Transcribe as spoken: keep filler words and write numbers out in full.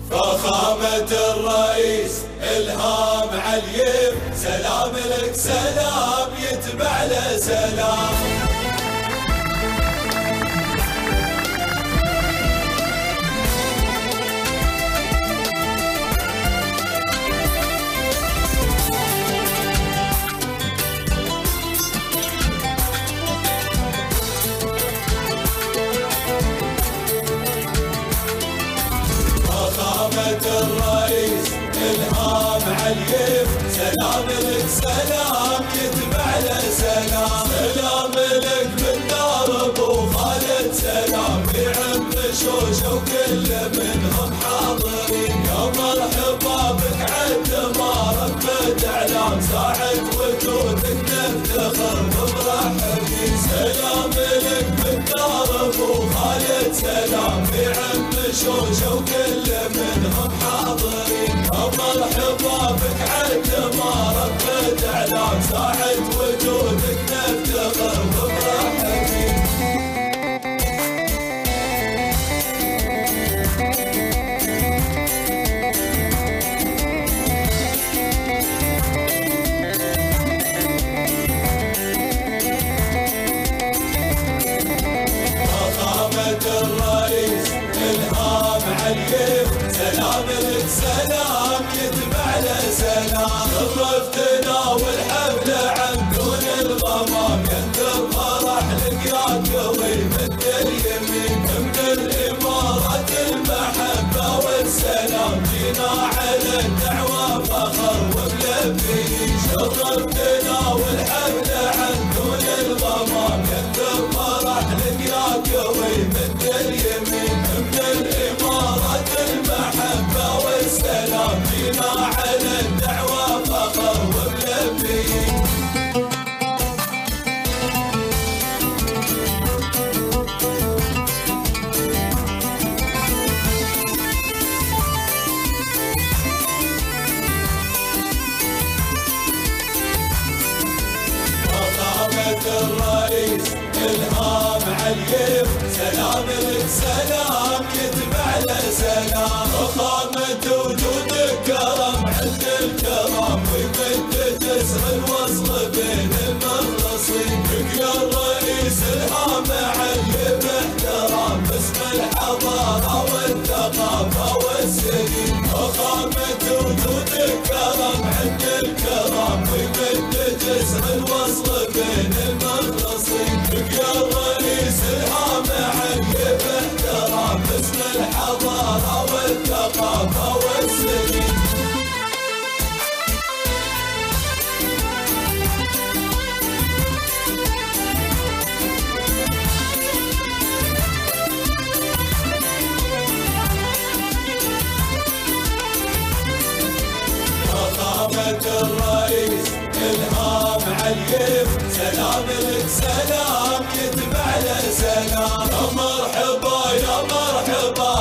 فخامة الرئيس إلهام عليم، سلام لك سلام يتبع له سلام. فخامة الرئيس إلهام عليم، سلام لك سلام يتبع له سلام. سلام لك من دار ابو خالد، سلام يعم شوشه وكل منهم حاضرين. يا مرحبا بك عد ما ربت اعلام، ساعة وجودك نفتخر ومرحبين. سلام لك من دار ابو خالد، سلام يعم شوشه وكل منهم حاضرين. يا مرحبا بك عد ما ربت اعلام، ساعة وجودك نفتخر ومرحبين. الرئيس إلهام عليم، سلام لك سلام يتبع له سلام. شرفتنا والحفلة عن دون الغمام، ينثر فرح لك يا قوي مد اليمين. من الإمارات المحبة والسلام، جينا على الدعوة فخر وملبيين. شرفتنا والحفلة عن دون الغمام، ينثر فرح لك يا قوي مد اليمين. من الإمارات المحبة والسلام، جينا على الدعوة فخر وملبيين. فخامة الرئيس إلهام عليم، سلام لك سلام يتبع له سلام. فخامة وجودك كرم عند الكرام، ويمد جسر الوصل بين المخلصين. بك يا الرئيس إلهام عليم احترام، باسم الحضارة والثقافة والسنين. فخامة وجودك كرم عند الكرام، ويمد جسر الوصل بين المخلصين. بك يا الرئيس إلهام عليم احترام، باسم الحضارة والثقافة والسنين. فخامة الرئيس إلهام عليم، سلام لك سلام يتبع له سلام. يا مرحبا يا مرحبا